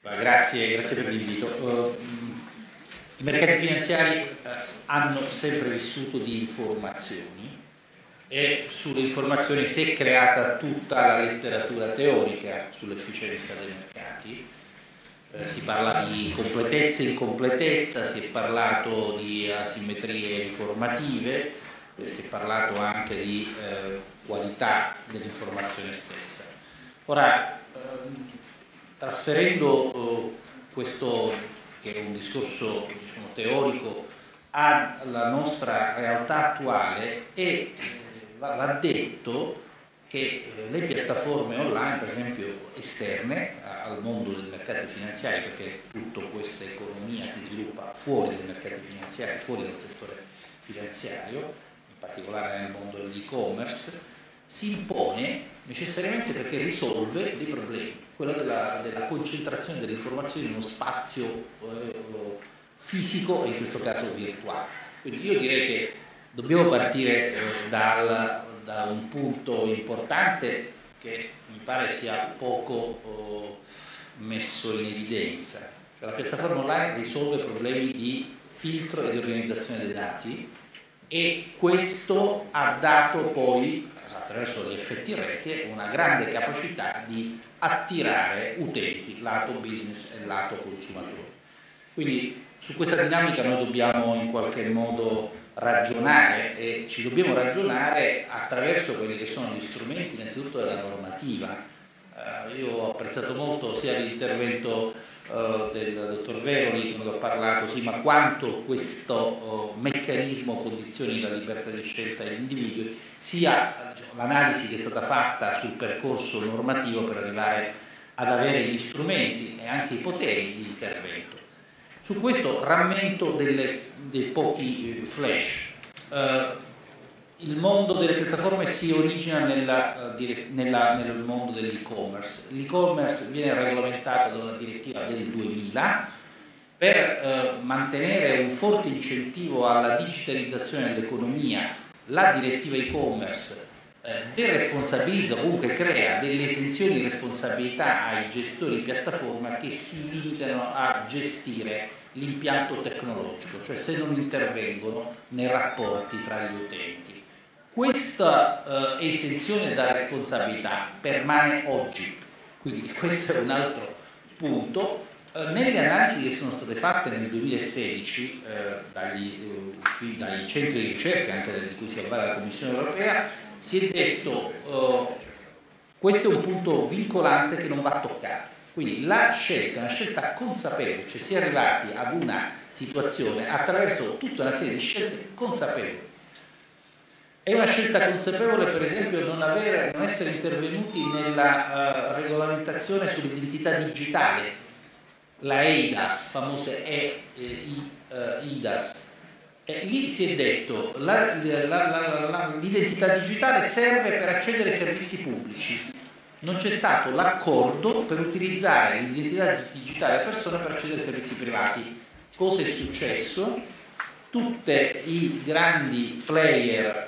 Grazie per l'invito. I mercati finanziari hanno sempre vissuto di informazioni e sulle informazioni si è creata tutta la letteratura teorica sull'efficienza dei mercati. Si parla di completezza e incompletezza, si è parlato di asimmetrie informative, si è parlato anche di qualità dell'informazione stessa. Ora, trasferendo questo, che è un discorso teorico, alla nostra realtà attuale, va detto che le piattaforme online, per esempio esterne al mondo dei mercati finanziari, perché tutta questa economia si sviluppa fuori dai mercati finanziari, fuori dal settore finanziario, in particolare nel mondo dell'e-commerce, si impone necessariamente perché risolve dei problemi, quello della concentrazione delle informazioni in uno spazio fisico e in questo caso virtuale. Quindi io direi che dobbiamo partire da un punto importante che mi pare sia poco messo in evidenza. Cioè, la piattaforma online risolve problemi di filtro e di organizzazione dei dati, e questo ha dato poi, attraverso gli effetti rete, una grande capacità di attirare utenti, lato business e lato consumatori. Quindi su questa dinamica noi dobbiamo in qualche modo ragionare, e ci dobbiamo ragionare attraverso quelli che sono gli strumenti innanzitutto della normativa. Io ho apprezzato molto sia l'intervento del dottor Veroli, quando ha parlato, sì, ma quanto questo meccanismo condizioni la libertà di scelta degli individui, sia l'analisi che è stata fatta sul percorso normativo per arrivare ad avere gli strumenti e anche i poteri di intervento. Su questo rammento dei pochi flash. Il mondo delle piattaforme si origina nel mondo dell'e-commerce. L'e-commerce viene regolamentato da una direttiva del 2000 per mantenere un forte incentivo alla digitalizzazione dell'economia. La direttiva e-commerce deresponsabilizza, comunque crea delle esenzioni di responsabilità ai gestori di piattaforma che si limitano a gestire l'impianto tecnologico, cioè se non intervengono nei rapporti tra gli utenti. Questa esenzione da responsabilità permane oggi, quindi questo è un altro punto. Nelle analisi che sono state fatte nel 2016 dai centri di ricerca, anche di cui si avvale la Commissione Europea, si è detto questo è un punto vincolante che non va toccato. Quindi la scelta è una scelta consapevole, cioè si è arrivati ad una situazione attraverso tutta una serie di scelte consapevoli. È una scelta consapevole, per esempio, non essere intervenuti nella regolamentazione sull'identità digitale, la EIDAS, famose EIDAS. Lì si è detto l'identità digitale serve per accedere ai servizi pubblici. Non c'è stato l'accordo per utilizzare l'identità digitale della persona per accedere ai servizi privati. Cosa è successo? Tutti i grandi player,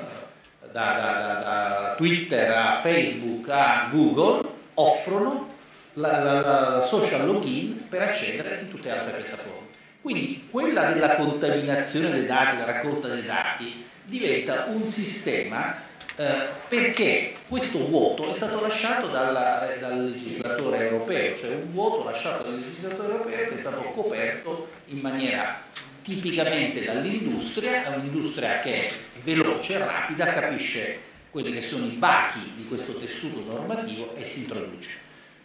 da Twitter a Facebook a Google, offrono la social login per accedere in tutte le altre piattaforme. Quindi quella della contaminazione dei dati, la raccolta dei dati, diventa un sistema perché questo vuoto è stato lasciato dal legislatore europeo, cioè un vuoto lasciato dal legislatore europeo che è stato coperto in maniera tipicamente dall'industria. È un'industria che è veloce, rapida, capisce quelli che sono i bachi di questo tessuto normativo e si introduce.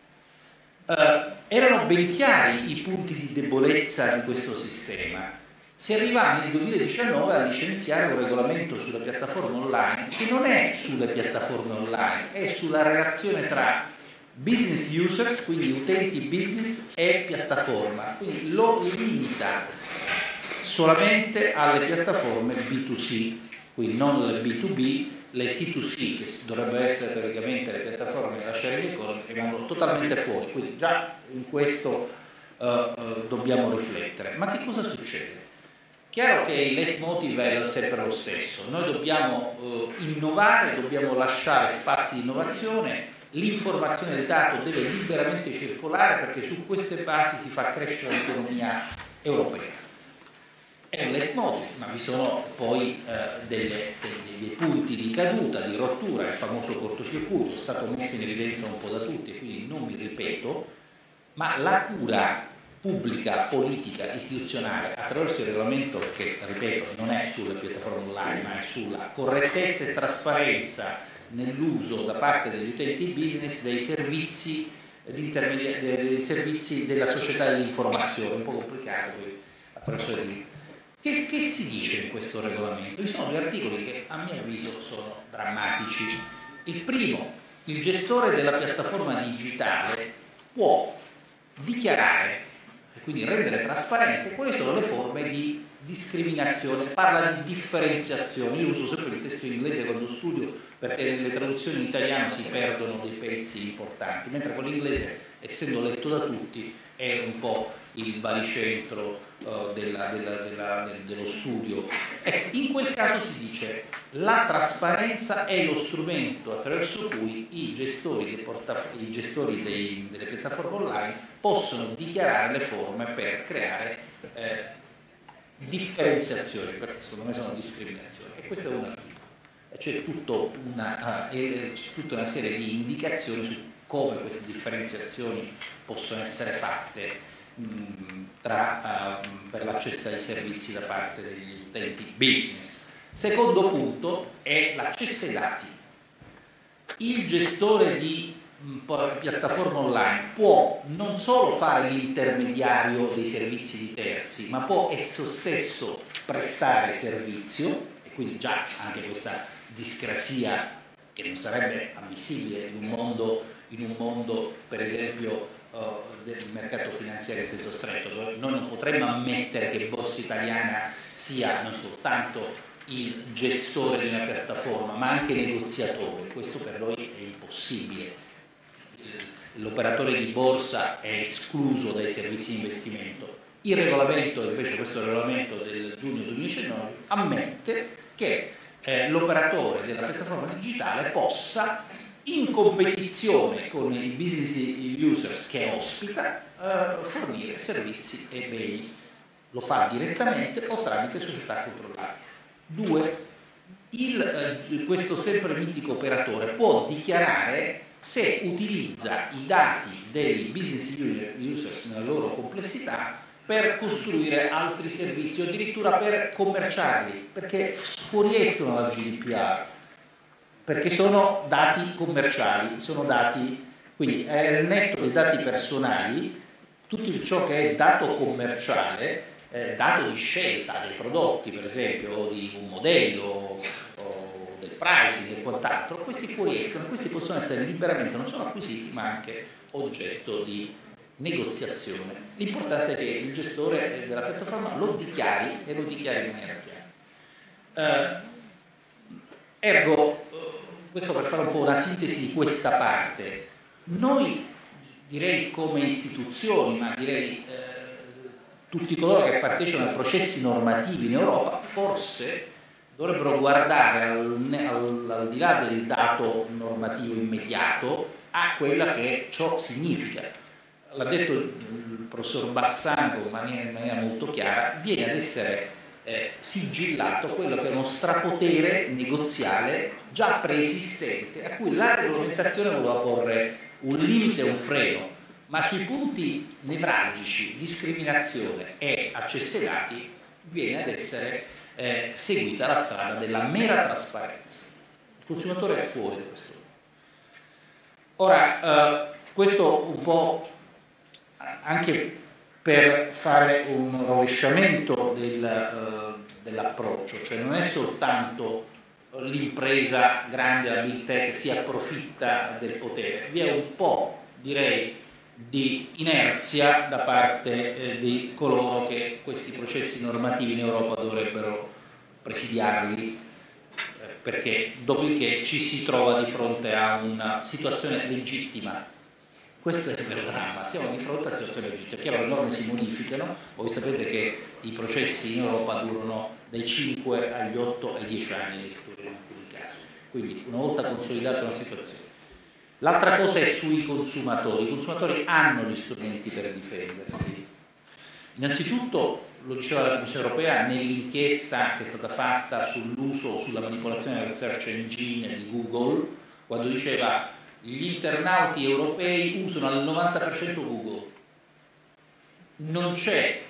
Erano ben chiari i punti di debolezza di questo sistema. Si arriva nel 2019 a licenziare un regolamento sulle piattaforme online che non è sulle piattaforme online, è sulla relazione tra business users, quindi utenti business, e piattaforma. Quindi lo limita solamente alle piattaforme B2C, quindi non le B2B, le C2C, che dovrebbero essere teoricamente le piattaforme della sharing economy, rimangono totalmente fuori. Quindi già in questo dobbiamo riflettere. Ma che cosa succede? Chiaro che il leitmotiv è sempre lo stesso. Noi dobbiamo innovare, dobbiamo lasciare spazi di innovazione l'informazione del dato deve liberamente circolare perché su queste basi si fa crescere l'economia europea. È un leitmotiv, ma vi sono poi dei punti di caduta, di rottura. Il famoso cortocircuito è stato messo in evidenza un po' da tutti, quindi non mi ripeto, ma la cura pubblica, politica, istituzionale attraverso il regolamento, che ripeto non è sulle piattaforme online ma è sulla correttezza e trasparenza nell'uso da parte degli utenti business dei servizi dei servizi della società dell'informazione, un po' complicato poi attraverso le TV. Che si dice in questo regolamento? Vi sono due articoli che a mio avviso sono drammatici. Il primo: il gestore della piattaforma digitale può dichiarare e quindi rendere trasparente quali sono le forme di discriminazione, parla di differenziazione. Io uso sempre il testo inglese quando studio perché nelle traduzioni in italiano si perdono dei pezzi importanti, mentre quello inglese, essendo letto da tutti, è un po' il baricentro dello studio. In quel caso si dice: la trasparenza è lo strumento attraverso cui i gestori delle piattaforme online possono dichiarare le forme per creare differenziazioni, perché secondo me sono discriminazioni, e questo è un articolo. C'è tutta una serie di indicazioni su come queste differenziazioni possono essere fatte per l'accesso ai servizi da parte degli utenti business. Secondo punto è l'accesso ai dati. Il gestore di piattaforma online può non solo fare l'intermediario dei servizi di terzi, ma può esso stesso prestare servizio, e quindi già anche questa discrasia, che non sarebbe ammissibile in un mondo per esempio del mercato finanziario in senso stretto, dove noi non potremmo ammettere che Borsa Italiana sia non soltanto il gestore di una piattaforma ma anche negoziatore. Questo per noi è impossibile. L'operatore di borsa è escluso dai servizi di investimento. Il regolamento, invece, questo regolamento del giugno 2019 ammette che l'operatore della piattaforma digitale possa, in competizione con i business users che ospita, fornire servizi e beni. Lo fa direttamente o tramite società controllate. 2. Questo sempre mitico operatore può dichiarare se utilizza i dati dei business users nella loro complessità per costruire altri servizi o addirittura per commerciarli, perché fuoriescono dal GDPR, perché sono dati commerciali, sono dati, quindi è il netto dei dati personali, tutto ciò che è dato commerciale, dato di scelta dei prodotti, per esempio, o di un modello, o del pricing e quant'altro. Questi fuoriescono, questi possono essere liberamente non solo acquisiti ma anche oggetto di negoziazione. L'importante è che il gestore della piattaforma lo dichiari e lo dichiari in maniera chiara. Ergo, questo per fare un po' una sintesi di questa parte, noi direi come istituzioni, ma direi tutti coloro che partecipano ai processi normativi in Europa, forse dovrebbero guardare al di là del dato normativo immediato a quella che ciò significa. L'ha detto il professor Bassano in maniera molto chiara: viene ad essere sigillato quello che è uno strapotere negoziale già preesistente, a cui la regolamentazione voleva porre un limite e un freno, ma sui punti nevralgici, discriminazione e accesso ai dati, viene ad essere seguita la strada della mera trasparenza. Il consumatore è fuori da questo. Ora, questo un po' anche per fare un rovesciamento dell'approccio, cioè non è soltanto l'impresa grande, la big tech, si approfitta del potere, vi è un po', direi, di inerzia da parte di coloro che questi processi normativi in Europa dovrebbero presidiarli, perché dopodiché ci si trova di fronte a una situazione legittima. Questo è il vero dramma, siamo di fronte a una situazione legittima. È chiaro, le norme si modificano, voi sapete che i processi in Europa durano dai 5 agli 8 ai 10 anni addirittura in alcuni casi, quindi una volta consolidata una situazione. L'altra cosa è sui consumatori. I consumatori hanno gli strumenti per difendersi. Innanzitutto, lo diceva la Commissione europea nell'inchiesta che è stata fatta sull'uso o sulla manipolazione del search engine di Google, quando diceva gli internauti europei usano al 90% Google. Non c'è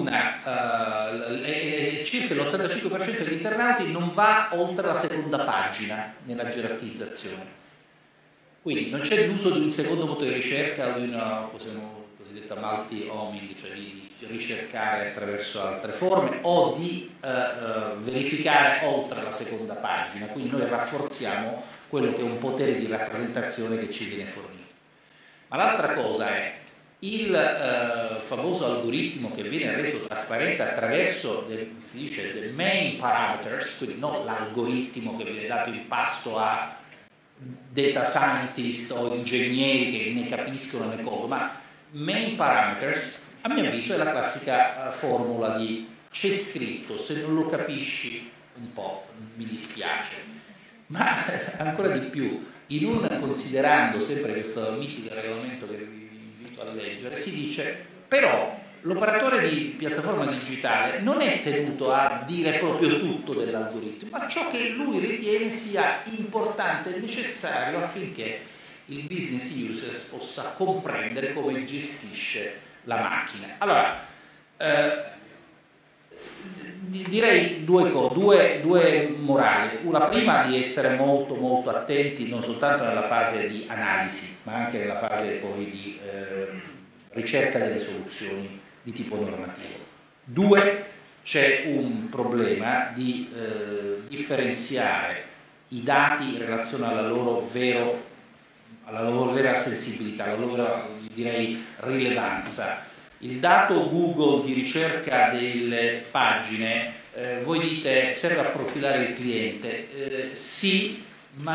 circa l'85% degli internauti non va oltre la seconda pagina nella gerarchizzazione. Quindi non c'è l'uso di un secondo motore di ricerca o di una cosiddetta multi-homing, cioè di ricercare attraverso altre forme o di verificare oltre la seconda pagina. Quindi noi rafforziamo quello che è un potere di rappresentazione che ci viene fornito. Ma l'altra cosa è il famoso algoritmo che viene reso trasparente attraverso, si dice, the main parameters, quindi non l'algoritmo che viene dato in pasto a data scientist o ingegneri che ne capiscono le cose, ma main parameters, a mio avviso, è la classica formula di c'è scritto, se non lo capisci un po' mi dispiace, ma ancora di più, considerando sempre questo mitico regolamento che vi invito a leggere, si dice però l'operatore di piattaforma digitale non è tenuto a dire proprio tutto dell'algoritmo, ma ciò che lui ritiene sia importante e necessario affinché il business user possa comprendere come gestisce la macchina. Allora, direi due morali. La prima di essere molto molto attenti non soltanto nella fase di analisi, ma anche nella fase poi di ricerca delle soluzioni di tipo normativo. Due, c'è un problema di differenziare i dati in relazione alla loro vera sensibilità, alla loro, direi, rilevanza. Il dato Google di ricerca delle pagine, voi dite serve a profilare il cliente, sì, ma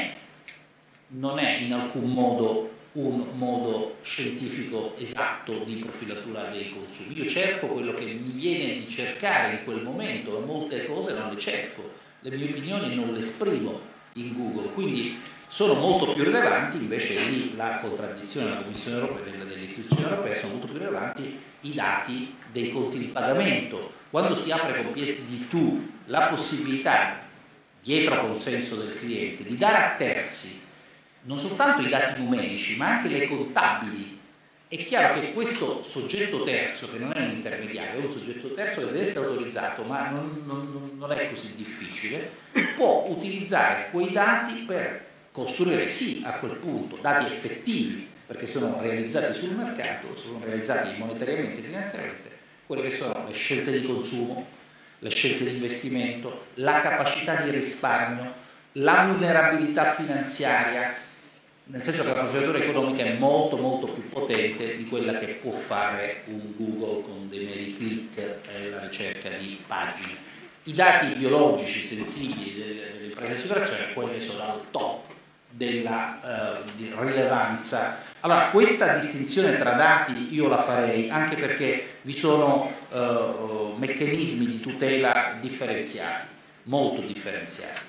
non è in alcun modo un modo scientifico esatto di profilatura dei consumi. Io cerco quello che mi viene di cercare in quel momento, molte cose non le cerco, le mie opinioni non le esprimo in Google, quindi sono molto più rilevanti invece lì la contraddizione della Commissione europea e delle istituzioni europee, sono molto più rilevanti i dati dei conti di pagamento. Quando si apre con PSD2 la possibilità, dietro consenso del cliente, di dare a terzi non soltanto i dati numerici ma anche le contabili, è chiaro che questo soggetto terzo, che non è un intermediario, è un soggetto terzo che deve essere autorizzato, ma non è così difficile, può utilizzare quei dati per costruire sì a quel punto dati effettivi, perché sono realizzati sul mercato, sono realizzati monetariamente e finanziariamente, quelle che sono le scelte di consumo, le scelte di investimento, la capacità di risparmio, la vulnerabilità finanziaria, nel senso che la profilatura economica è molto molto più potente di quella che può fare un Google con dei meri click e la ricerca di pagine. I dati biologici sensibili delle imprese di assicurazione, quelli sono al top della rilevanza. Allora, questa distinzione tra dati io la farei, anche perché vi sono meccanismi di tutela differenziati, molto differenziati.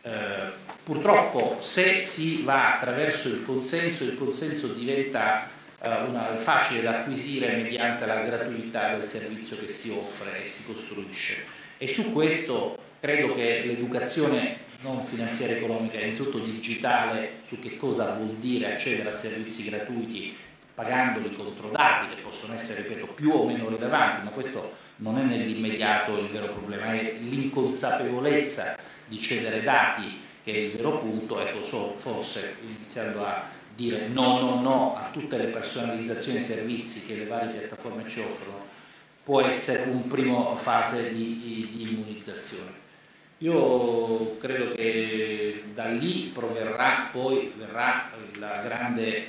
Purtroppo se si va attraverso il consenso diventa facile da acquisire mediante la gratuità del servizio che si offre e si costruisce, e su questo credo che l'educazione non finanziaria economica, innanzitutto digitale, su che cosa vuol dire accedere a servizi gratuiti pagandoli contro dati che possono essere, ripeto, più o meno rilevanti, ma questo non è nell'immediato il vero problema, è l'inconsapevolezza di cedere dati che è il vero punto. Ecco, forse iniziando a dire no a tutte le personalizzazioni e servizi che le varie piattaforme ci offrono può essere un primo fase di immunizzazione. Io credo che da lì verrà il grande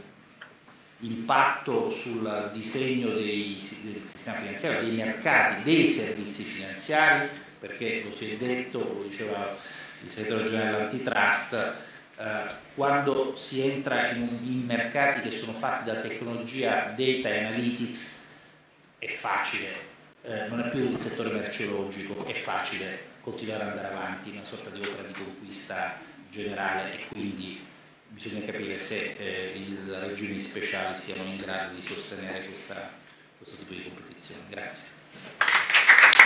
impatto sul disegno del sistema finanziario, dei mercati, dei servizi finanziari, perché lo si è detto, lo diceva il segretario generale dell'antitrust, quando si entra in mercati che sono fatti da tecnologia, data e analytics, è facile, non è più il settore merceologico, è facile continuare ad andare avanti in una sorta di opera di conquista generale, e quindi bisogna capire se i regimi speciali siano in grado di sostenere questo tipo di competizione. Grazie.